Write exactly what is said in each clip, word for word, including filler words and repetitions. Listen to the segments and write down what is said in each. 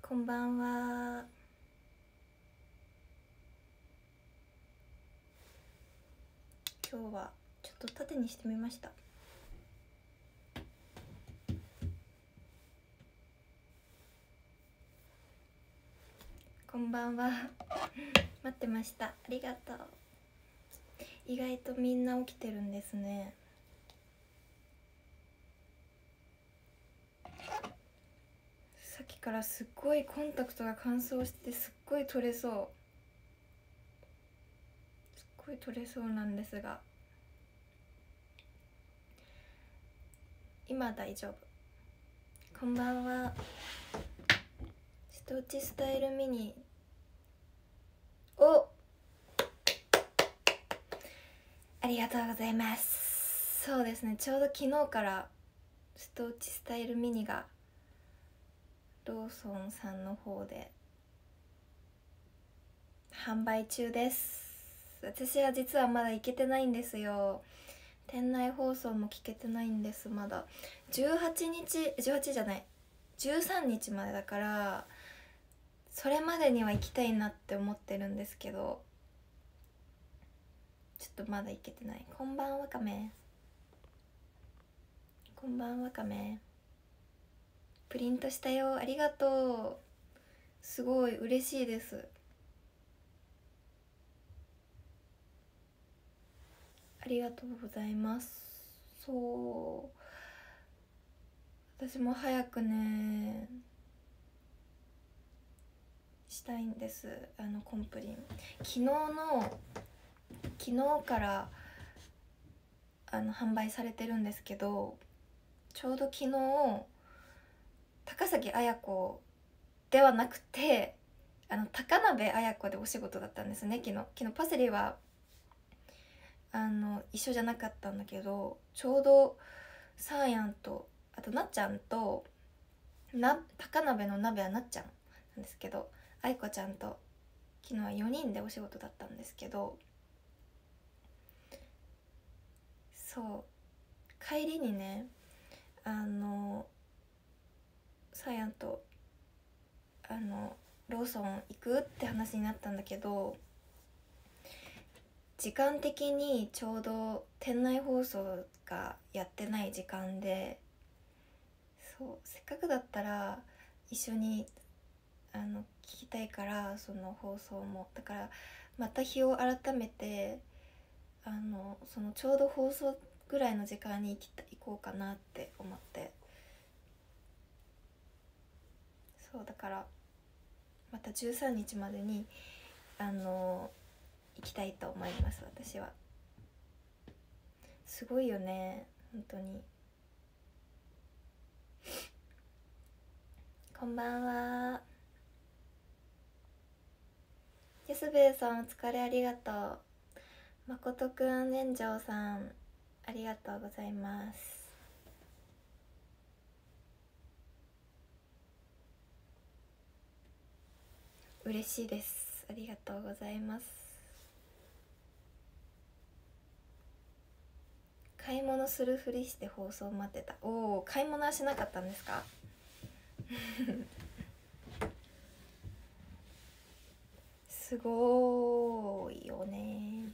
こんばんは。今日はちょっと縦にしてみました。こんばんは。待ってました。ありがとう。意外とみんな起きてるんですね。さっきからすっごいコンタクトが乾燥してすっごい取れそう。すっごい取れそうなんですが、今大丈夫。こんばんは。瀬戸内スタイルミニ。お、ありがとうございます。そうですね、ちょうど昨日から瀬戸内スタイルミニがローソンさんの方で販売中です。私は実はまだ行けてないんですよ。店内放送も聞けてないんです。まだじゅうはちにち、じゅうはちじゃない、じゅうさんにちまでだから、それまでには行きたいなって思ってるんですけど、ちょっとまだ行けてない。こんばんはかめ。こんばんはかめ。プリントしたよ、ありがとう。すごい嬉しいです。ありがとうございます。そう、私も早くねしたいんです。あのコンプリン、昨日の昨日からあの販売されてるんですけど、ちょうど昨日高崎綾子ではなくて、あの高鍋綾子でお仕事だったんですね。昨日昨日パセリはあの一緒じゃなかったんだけど、ちょうどサーヤンとあとなっちゃんと、な高鍋の鍋はなっちゃんなんですけど、愛子ちゃんと昨日はよにんでお仕事だったんですけど、そう帰りにね、あのサーヤンとあのローソン行くって話になったんだけど、時間的にちょうど店内放送がやってない時間で、そうせっかくだったら一緒にあの聞きたいから、その放送もだから、また日を改めてあのそのちょうど放送ぐらいの時間に行きた行こうかなって思って、そうだからまたじゅうさんにちまでにあの行きたいと思います。私はすごいよね本当に。こんばんは。やすべえさんお疲れ、ありがとう。まことくん、年長さんありがとうございます。嬉しいです、ありがとうございます。買い物するふりして放送待ってた。おお、買い物はしなかったんですか？すごーいよね。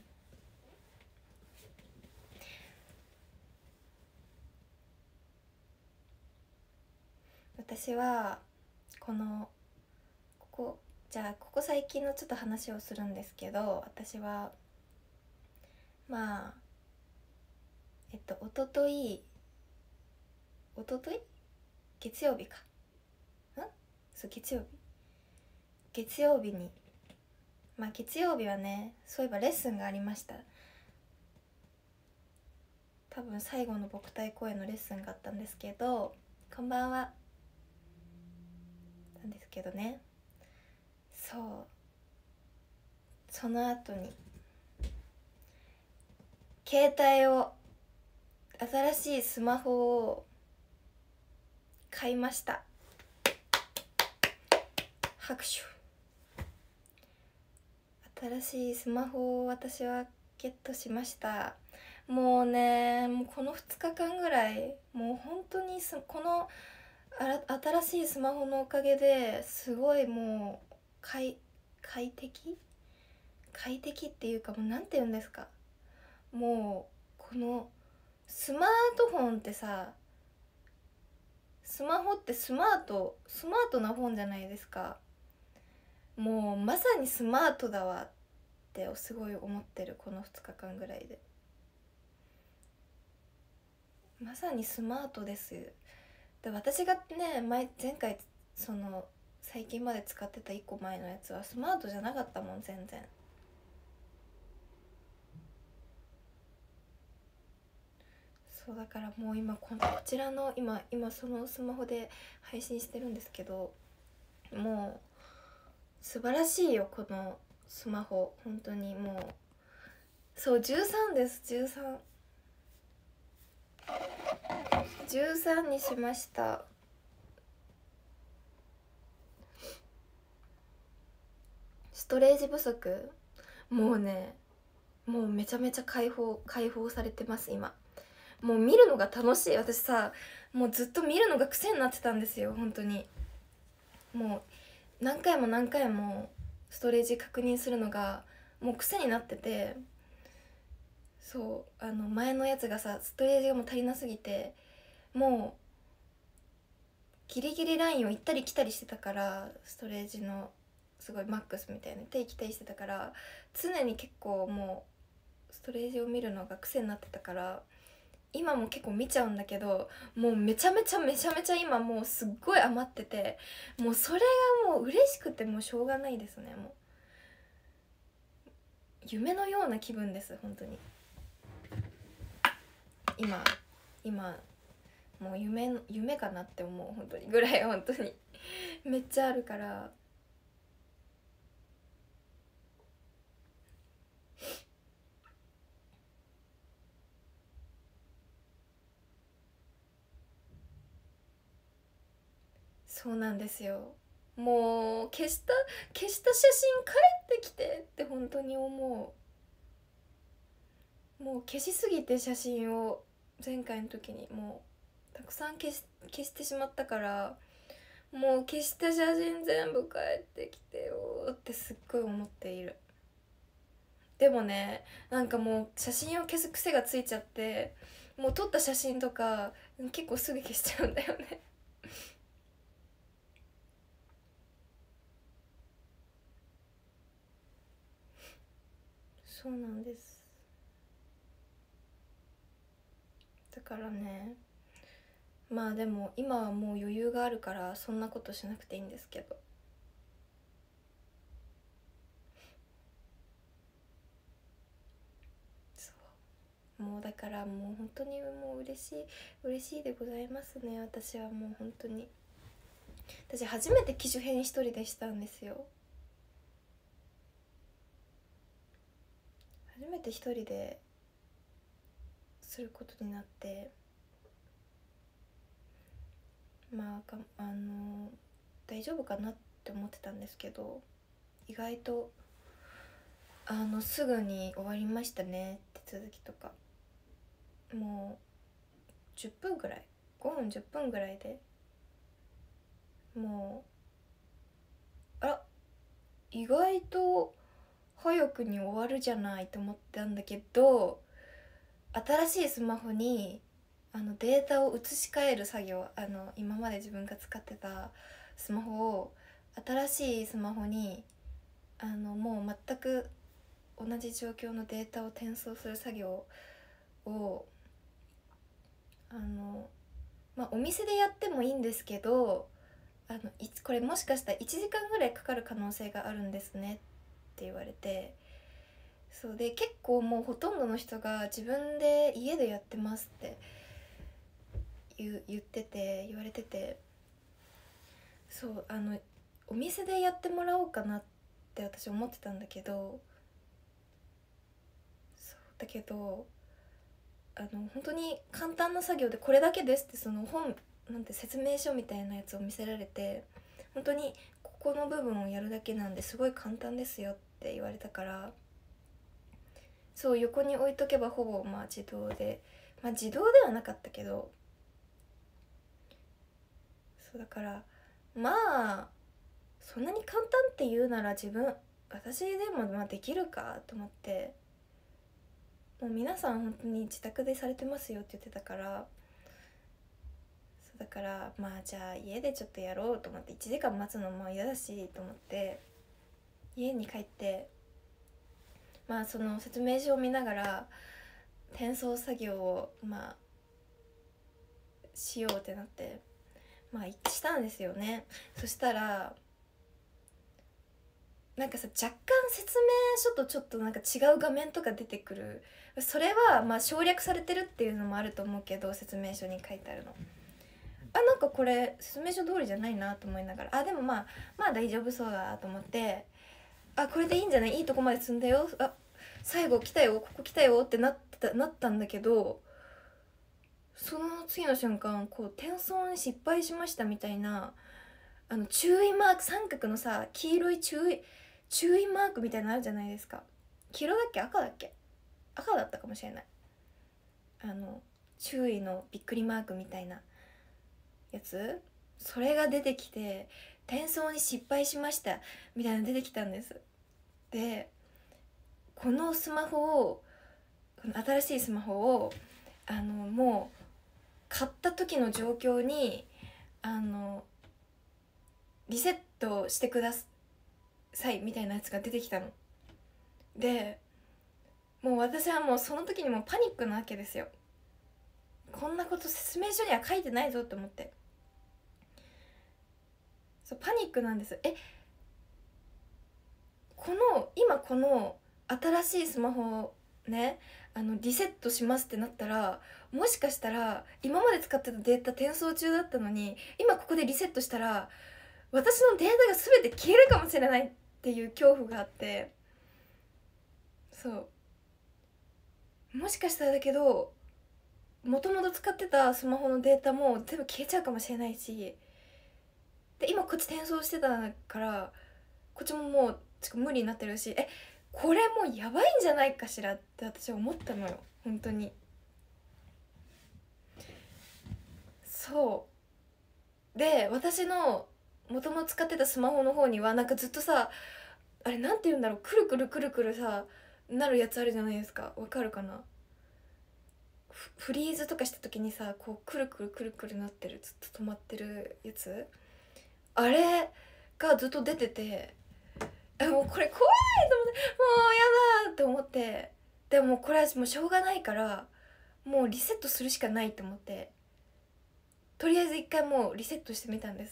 私はこのここじゃあここ最近のちょっと話をするんですけど、私はまあえっとおとといおととい月曜日かんそう月曜日月曜日に、まあ月曜日はね、そういえばレッスンがありました。多分最後の母体声のレッスンがあったんですけど、こんばんはなんですけどね、そうその後に携帯を新しいスマホを買いました。拍手。新しいスマホを私はゲットしました。もうね、もうこのふつかかんぐらいもう本当にすこのあら新しいスマホのおかげですごいもう快快適快適っていうか、もうなんて言うんですか、もうこのスマートフォンってさ、スマホってスマートスマートな本じゃないですか。もうまさにスマートだわってすごい思ってる、このふつかかんぐらいで。まさにスマートです。で私がね前前回その最近まで使ってたいっこまえのやつはスマートじゃなかったもん、全然。そうだからもう今ここちらの今今そのスマホで配信してるんですけど、もう素晴らしいよこのスマホ、本当にもう。そうじゅうさんです、じゅうさんじゅうさんにしました。ストレージ不足、もうねもうめちゃめちゃ解放解放されてます今。もう見るのが楽しい。私さもうずっと見るのが癖になってたんですよ本当に。もう何回も何回もストレージ確認するのがもう癖になってて、そうあの前のやつがさストレージがもう足りなすぎて、もうギリギリラインを行ったり来たりしてたから、ストレージのすごいマックスみたいな行ったり来たりしてたから、常に結構もうストレージを見るのが癖になってたから、今も結構見ちゃうんだけど、もうめちゃめちゃめちゃめちゃ今もうすっごい余ってて、もうそれがもう嬉しくてもうしょうがないですね。もう夢のような気分です本当に。今今もう夢の夢かなって思う本当にぐらい本当にめっちゃあるから。そうなんですよ。もう消した消した写真帰ってきてって本当に思う。もう消しすぎて写真を前回の時にもうたくさん消し消してしまったから、もう消した写真全部帰ってきてよってすっごい思っている。でもねなんかもう写真を消す癖がついちゃって、もう撮った写真とか結構すぐ消しちゃうんだよね。そうなんです。だからね、まあでも今はもう余裕があるからそんなことしなくていいんですけど。そうもうだからもう本当にもう嬉しい嬉しいでございますね。私はもう本当に、私初めて機種変一人でしたんですよ。初めて一人ですることになって、まああの大丈夫かなって思ってたんですけど、意外とあのすぐに終わりましたね、手続きとか。もうじゅっぷんぐらい、ごふんじゅっぷんぐらいでもう、あら意外と早くに終わるじゃないと思ったんだけど、新しいスマホにあのデータを移し替える作業、あの今まで自分が使ってたスマホを新しいスマホにあのもう全く同じ状況のデータを転送する作業をあの、まあ、お店でやってもいいんですけど、あのいつこれもしかしたらいちじかんぐらいかかる可能性があるんですねって言われて、そうで結構もうほとんどの人が自分で家でやってますって言言ってて言われてて、そうあのお店でやってもらおうかなって私思ってたんだけど、そうだけどあの本当に簡単な作業でこれだけですってその本なんて説明書みたいなやつを見せられて、本当にここの部分をやるだけなんですごい簡単ですよって言われたから、そう横に置いとけばほぼまあ自動で、まあ自動ではなかったけど、 そうだからまあそんなに簡単って言うなら自分私でもまあできるかと思って、もう皆さん本当に自宅でされてますよって言ってたから、そうだからまあじゃあ家でちょっとやろうと思って、いちじかん待つのも嫌だしと思って家に帰って、まあその説明書を見ながら転送作業をまあしようってなって、まあ一致したんですよね。そしたらなんかさ、若干説明書とちょっとなんか違う画面とか出てくる。それはまあ省略されてるっていうのもあると思うけど、説明書に書いてあるのあ、なんかこれ説明書通りじゃないなと思いながら、あでもまあまあ大丈夫そうだと思って、あこれでいいんじゃない、いいとこまで積んだよ、あ最後来たよ、ここ来たよってなったなったんだけど、その次の瞬間こう転送に失敗しましたみたいな、あの注意マーク、三角のさ黄色い注意注意マークみたいなのあるじゃないですか。黄色だっけ赤だっけ、赤だったかもしれない。あの注意のびっくりマークみたいなやつ、それが出てきて転送に失敗しましたみたいなの出てきたんです。でこのスマホを、この新しいスマホをあのもう買った時の状況にあのリセットしてくださいみたいなやつが出てきたので、もう私はもうその時にもうパニックなわけですよ。こんなこと説明書には書いてないぞって思って、そうパニックなんです。えこの今この新しいスマホをねあのリセットしますってなったら、もしかしたら今まで使ってたデータ転送中だったのに、今ここでリセットしたら私のデータが全て消えるかもしれないっていう恐怖があって、そうもしかしたらだけどもともと使ってたスマホのデータも全部消えちゃうかもしれないし、で今こっち転送してたからこっちももう無理になってるし、えこれもうやばいんじゃないかしらって私は思ったのよ本当に。そうで私のもともと使ってたスマホの方にはなんかずっとさ、あれなんて言うんだろう、くるくるくるくるさなるやつあるじゃないですか。わかるかな、フフリーズとかした時にさこうくるくるくるくるなってる、ずっと止まってるやつ、あれがずっと出てて、えもうこれ怖いと思って、もうやだって思って、でもこれはもうしょうがないからもうリセットするしかないと思って、とりあえず一回もうリセットしてみたんです。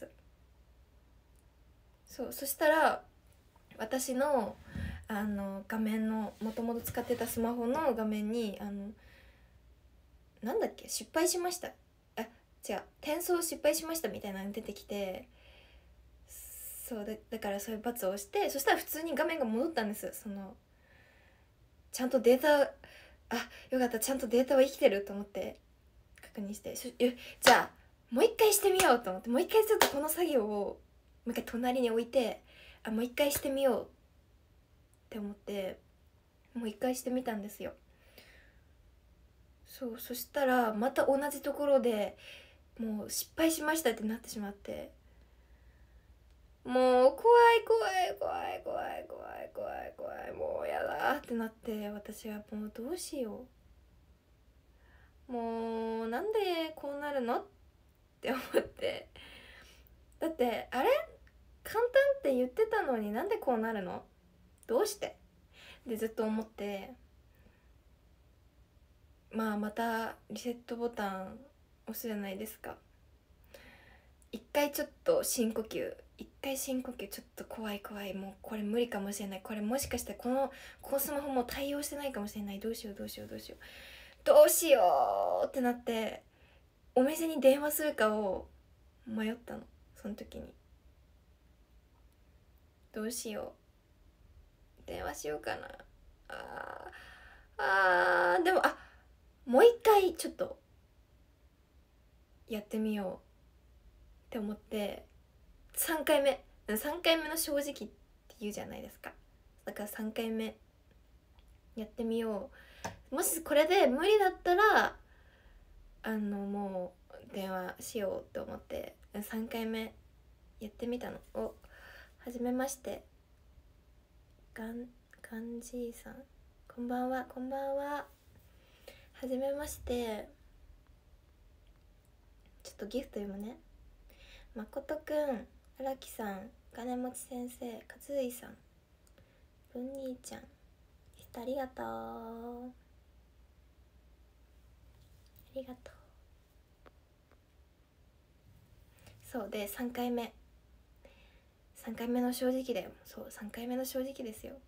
そうそしたら私のあの画面のもともと使ってたスマホの画面にあのなんだっけ失敗しました、あ違う転送失敗しましたみたいなの出てきて、そうでだからそういう罰を押して、そしたら普通に画面が戻ったんです。そのちゃんとデータ、あよかったちゃんとデータは生きてると思って確認して、じゃあもう一回してみようと思って、もう一回ちょっとこの作業をもう一回隣に置いて、あもう一回してみようって思ってもう一回してみたんですよ。そうそしたらまた同じところでもう失敗しましたってなってしまって、もう怖い怖い怖い怖い怖い怖い怖いもうやだってなって、私はもうどうしよう、もうなんでこうなるのって思って、だってあれ簡単って言ってたのになんでこうなるの、どうしてでずっと思って、まあまたリセットボタン押すじゃないですか。一回ちょっと深呼吸、一回深呼吸、ちょっと怖い怖い、もうこれ無理かもしれない、これもしかしてこのこのスマホも対応してないかもしれない、どうしようどうしようどうしようどうしようってなって、お店に電話するかを迷ったの。その時にどうしよう、電話しようかな、あーあーでもあもう一回ちょっとやってみようって思って、さんかいめさんかいめの正直って言うじゃないですか。だからさんかいめやってみよう、もしこれで無理だったらあのもう電話しようって思ってさんかいめやってみたのを。はじめまして、ガンガンジーさん、こんばんは。こんばんは。はじめまして。ちょっとギフト読むね。まことくん、荒木さん、金持ち先生、勝井さん、文兄ちゃん、ありがとう。ありがとう。そうで、さんかいめさんかいめの正直だよ。そう、さんかいめの正直ですよ。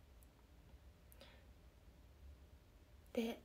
で、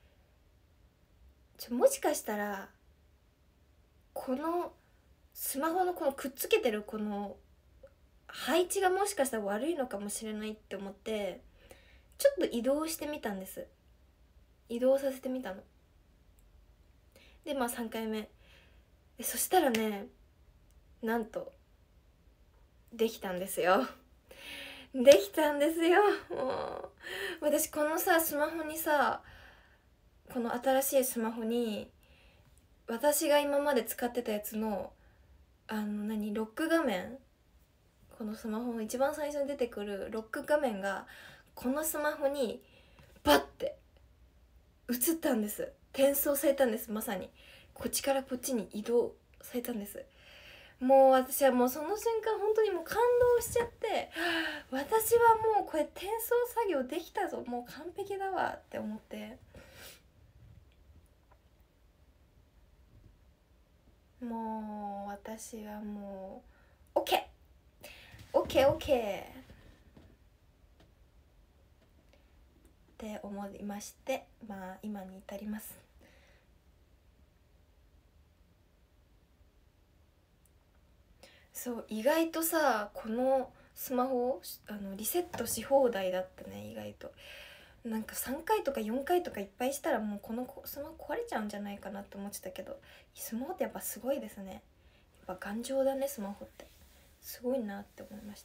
ちょもしかしたらこのスマホのこのくっつけてるこの配置がもしかしたら悪いのかもしれないって思って、ちょっと移動してみたんです。移動させてみたので、まあさんかいめで、そしたらね、なんとできたんですよ。できたんですよ。もう私このさスマホにさ、この新しいスマホに私が今まで使ってたやつのあの何ロック画面、このスマホの一番最初に出てくるロック画面がこのスマホにバッて映ったんです。転送されたんです。まさにこっちからこっちに移動されたんです。もう私はもうその瞬間本当にもう感動しちゃって、私はもうこれ転送作業できたぞ、もう完璧だわって思って、もう私はもう オーケー オーケー オーケー って思いまして、まあ今に至ります。そう、意外とさこのスマホあのリセットし放題だったね。意外となんかさんかいとかよんかいとかいっぱいしたらもうこのスマホ壊れちゃうんじゃないかなって思ってたけど、スマホってやっぱすごいですね。やっぱ頑丈だね、スマホってすごいなって思いました。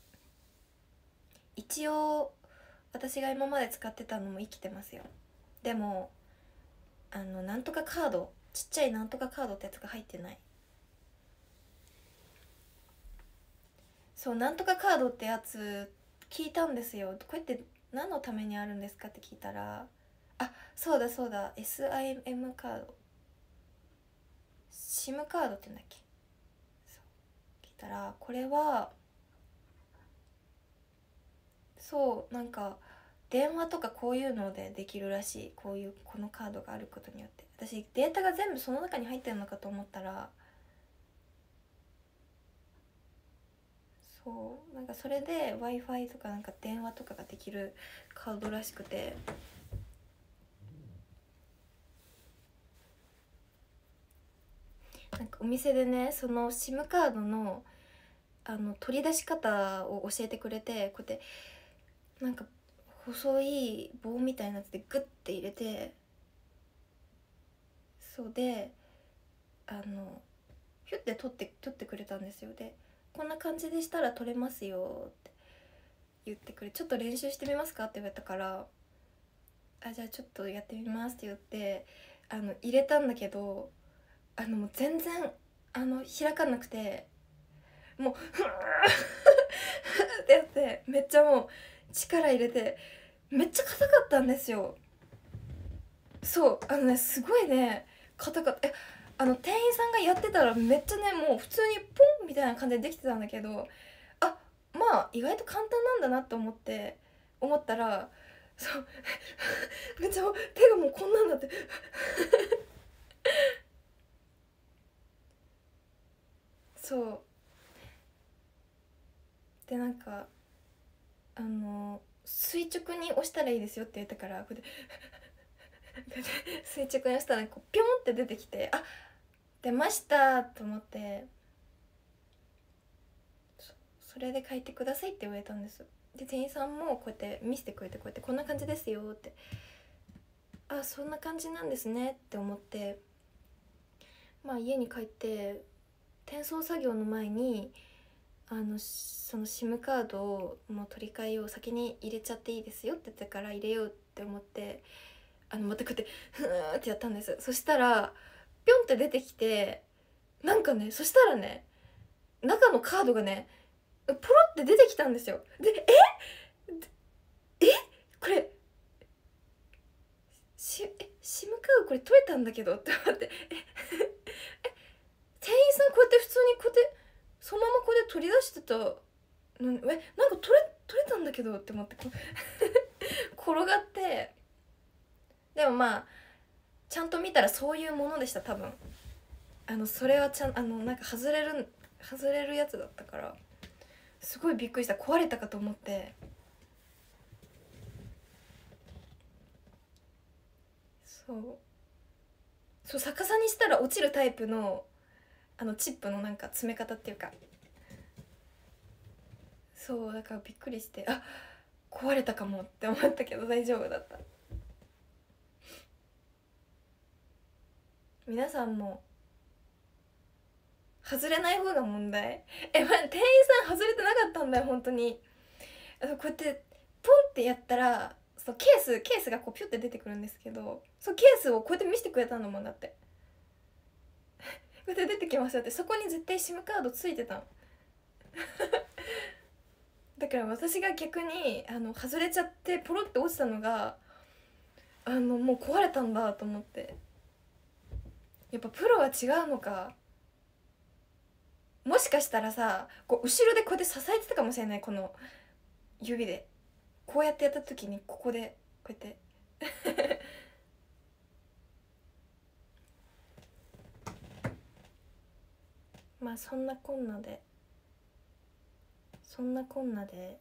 一応私が今まで使ってたのも生きてますよ。でもあのなんとかカード、ちっちゃいなんとかカードってやつが入ってない。そう、なんとかカードってやつ聞いたんですよ。これって何のためにあるんですかって聞いたら、あ、そうだそうだ、 エスアイエム カード、 SIM カードって言うんだっけ。そう聞いたら、これはそうなんか電話とかこういうのでできるらしい。こういうこのカードがあることによって、私データが全部その中に入ってるのかと思ったら、そうなんかそれで ワイファイ とかなんか電話とかができるカードらしくて、なんかお店でねその SIM カードのあの取り出し方を教えてくれて、こうやってなんか細い棒みたいなやつでグッて入れて、そうであのヒュッて取って取ってくれたんですよ。でこんな感じでしたら取れますよって言ってくれ、ちょっと練習してみますかって言われたから、あじゃあちょっとやってみますって言ってあの入れたんだけど、あのもう全然あの開かなくて、もうふーってやってめっちゃもう力入れてめっちゃ硬かったんですよ。そうあのねすごいね硬かった。えあの店員さんがやってたらめっちゃねもう普通にポンみたいな感じでできてたんだけど、あまあ意外と簡単なんだなと思って思ったら、そうめっちゃもう手がもうこんなんだってそうでなんかあの垂直に押したらいいですよって言ったから、これで垂直に押したらこうピョンって出てきて、あ出ましたと思って、そそれで書いてくださいって言われたんです。で店員さんもこうやって見せてくれて、こうやってこんな感じですよって、あそんな感じなんですねって思って、まあ家に帰って転送作業の前にあのその SIM カードをもう取り替えよう、先に入れちゃっていいですよって言ったから入れようって思って、あのまたこうやってふーってやったんです。そしたらピョンって出てきて、 なんかね、そしたらね、中のカードがねポロって出てきたんですよ。で、ええこれしえシムカードこれ取れたんだけどって思って、ええ店員さんこうやって普通にこうやってそのままこうやって取り出してたのに、えなんか取れ取れたんだけどって思ってこ転がって、でもまあちゃんと見たらそういうものでした多分。あのそれはちゃんあのなんか外れる外れるやつだったからすごいびっくりした。壊れたかと思って。そうそう逆さにしたら落ちるタイプのあのチップのなんか詰め方っていうか、そうだからびっくりして、あ壊れたかもって思ったけど大丈夫だった。皆さんも外れない方が問題。え、ま、店員さん外れてなかったんだよ本当に。あのこうやってポンってやったらそうケースケースがこうピュって出てくるんですけど、そうケースをこうやって見せてくれたのもんだって。こうやって出てきますよって、そこに絶対 SIM カードついてたの。だから私が逆にあの外れちゃってポロって落ちたのがあのもう壊れたんだと思って、やっぱプロは違うのか。もしかしたらさこう後ろでこうやって支えてたかもしれない。この指でこうやってやった時にここでこうやってまあそんなこんなでそんなこんなで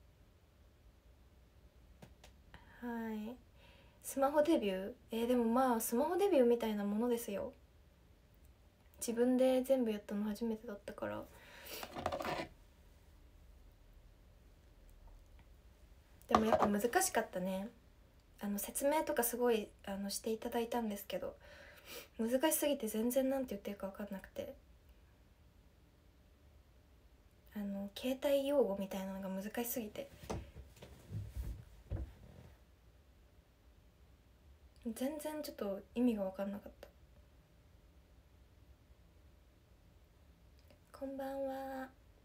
はいスマホデビュー、えー、でもまあスマホデビューみたいなものですよ。自分で全部やったの初めてだったから。でもやっぱ難しかったね。あの説明とかすごいあのしていただいたんですけど難しすぎて全然なんて言ってるか分かんなくて、あの携帯用語みたいなのが難しすぎて全然ちょっと意味が分かんなかった。こんばんは。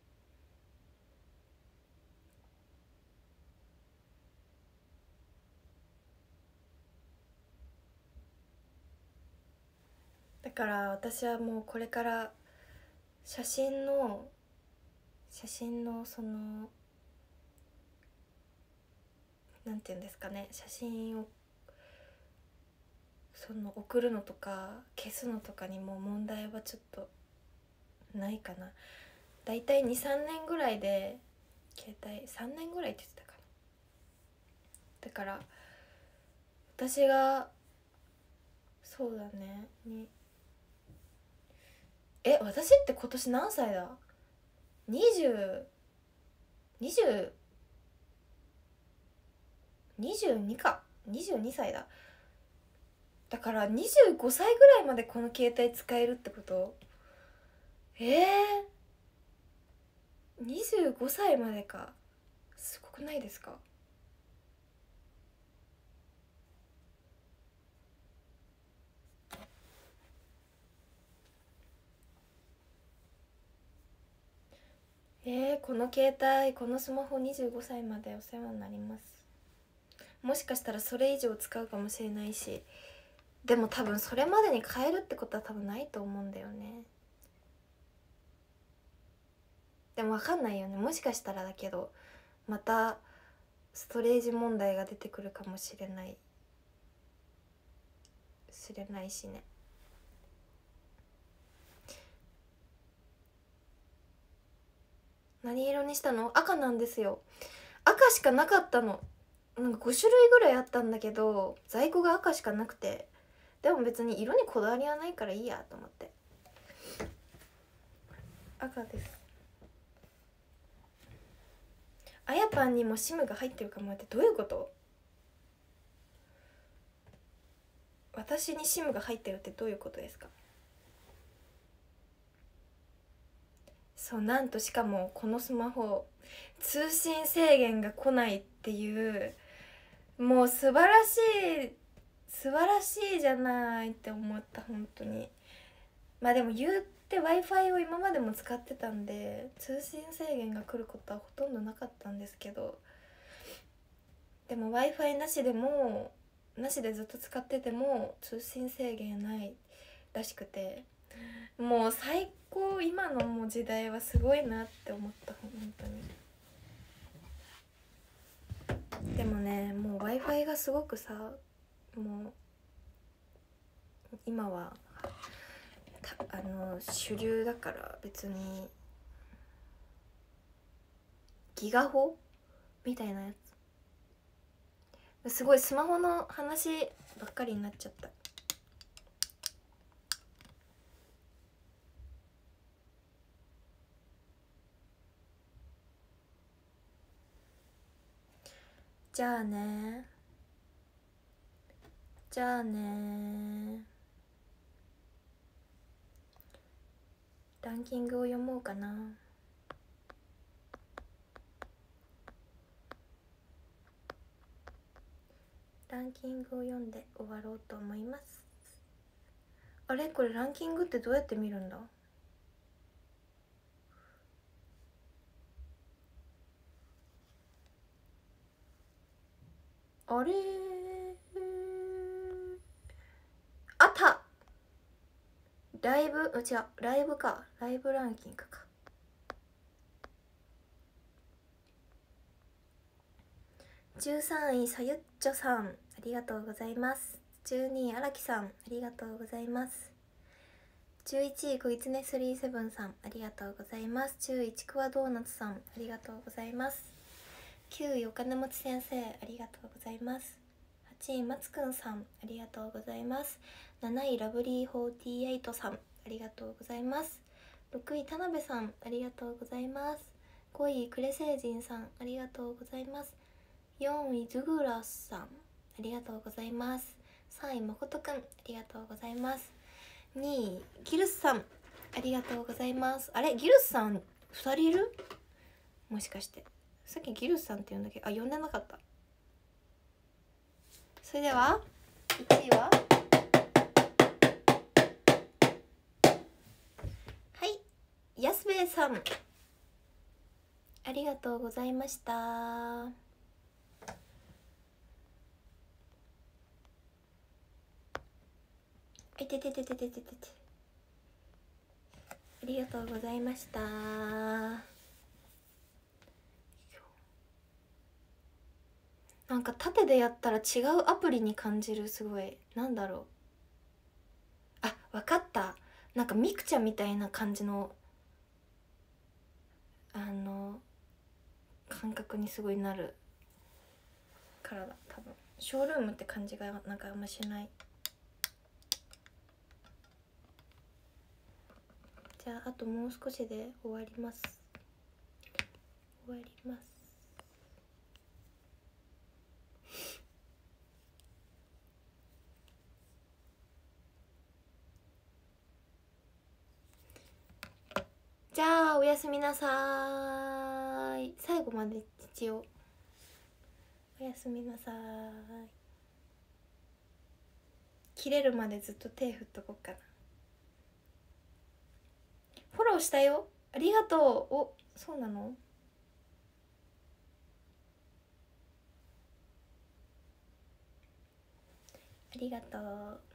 だから私はもうこれから写真の写真のそのなんていうんですかね、写真をその送るのとか消すのとかにも問題はちょっとないかな。だいたいにさんねんぐらいで携帯さんねんぐらいって言ってたかな。だから私がそうだねにえ私って今年何歳だ。にじゅうにじゅうにじゅうにかにじゅうにさいだ。だからにじゅうごさいぐらいまでこの携帯使えるってこと。ええー、にじゅうごさいまでか。すごくないですか。えー、この携帯このスマホにじゅうごさいまでお世話になります。もしかしたらそれ以上使うかもしれないし、でも多分それまでに変えるってことは多分ないと思うんだよね。でも分かんないよね、もしかしたらだけどまたストレージ問題が出てくるかもしれないしれないしね。何色にしたの。赤なんですよ。赤しかなかったの。なんかごしゅるいぐらいあったんだけど在庫が赤しかなくて、でも別に色にこだわりはないからいいやと思って赤です。あやぱんにも SIM が入ってるかもってどういうこと。私に SIM が入ってるってどういうことですか。そうなんとしかもこのスマホ通信制限が来ないっていうもう素晴らしい素晴らしいじゃないって思った本当に。まあでも言うで w i f i を今までも使ってたんで通信制限が来ることはほとんどなかったんですけど、でも w i f i なしでもなしでずっと使ってても通信制限ないらしくて、もう最高、今のもう時代はすごいなって思った。本当に。でもね、もう w i f i がすごくさ、もう今はあの主流だから別にギガホみたいなやつ、すごいスマホの話ばっかりになっちゃった。じゃあねじゃあねランキングを読もうかな。ランキングを読んで終わろうと思います。あれ、これランキングってどうやって見るんだ？あれあった。ライブ、う違う、ライブか、ライブランキングか。じゅうさんいさゆっちょさん、ありがとうございます。じゅうにい荒木さん、ありがとうございます。じゅういちいこぎつねさんじゅうななさん、ありがとうございます。じゅういちクワドーナツさん、ありがとうございます。きゅういお金持ち先生、ありがとうございます。はちいまつくんさん、ありがとうございます。なないラブリーフォーティーエイトさん、ありがとうございます。ろくい田辺さん、ありがとうございます。ごいクレセイジンさん、ありがとうございます。よんいズグラスさん、ありがとうございます。さんいまことくん、ありがとうございます。にいギルスさん、ありがとうございます。あれ、ギルスさんふたりいる？もしかしてさっきギルスさんって呼んだけど、あ、呼んでなかった。それではいちいははい安兵衛さん、ありがとうございました。いてててててててて、ありがとうございました。なんか縦でやったら違うアプリに感じる。すごい、なんだろう、あ、わかった。なんかミクちゃんみたいな感じのあの感覚にすごいなるからだ、多分。ショールームって感じがなんかあんましない。じゃああともう少しで終わります。終わります。じゃあおやすみなさい。最後まで一応おやすみなさい。切れるまでずっと手振っとこっかな。フォローしたよ、ありがとう。お、そうなの？ありがとう。